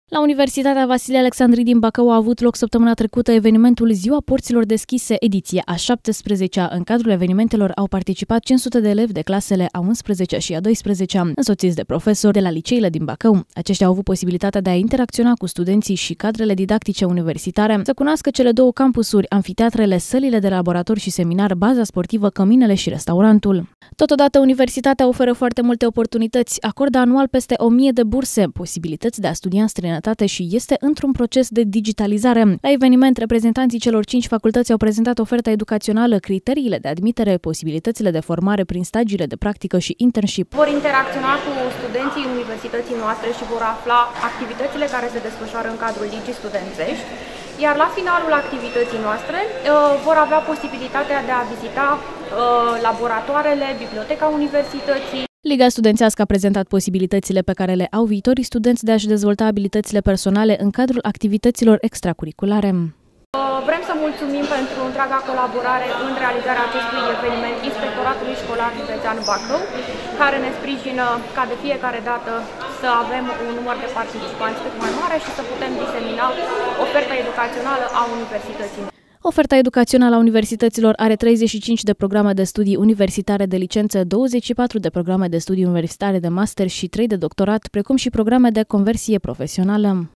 La Universitatea Vasile Alexandri din Bacău a avut loc săptămâna trecută evenimentul Ziua Porților Deschise, ediție a 17-a. În cadrul evenimentelor au participat 500 de elevi de clasele a 11-a și a 12-a, însoțiți de profesori de la liceile din Bacău. Aceștia au avut posibilitatea de a interacționa cu studenții și cadrele didactice universitare, să cunoască cele două campusuri, amfiteatrele, sălile de laborator și seminar, baza sportivă, căminele și restaurantul. Totodată, universitatea oferă foarte multe oportunități, acordă anual peste 1000 de burse, posibilități de a studia în străinătate și este într-un proces de digitalizare. La eveniment, reprezentanții celor 5 facultăți au prezentat oferta educațională, criteriile de admitere, posibilitățile de formare prin stagiile de practică și internship. Vor interacționa cu studenții universității noastre și vor afla activitățile care se desfășoară în cadrul Ligii Studențești, iar la finalul activității noastre vor avea posibilitatea de a vizita laboratoarele, biblioteca universității. Liga Studențească a prezentat posibilitățile pe care le au viitorii studenți de a-și dezvolta abilitățile personale în cadrul activităților extracurriculare. Vrem să mulțumim pentru întreaga colaborare în realizarea acestui eveniment Inspectoratului Școlar Județean Bacău, care ne sprijină ca de fiecare dată să avem un număr de participanți cât mai mare și să putem disemina oferta educațională a universității. Oferta educațională a universităților are 35 de programe de studii universitare de licență, 24 de programe de studii universitare de master și 3 de doctorat, precum și programe de conversie profesională.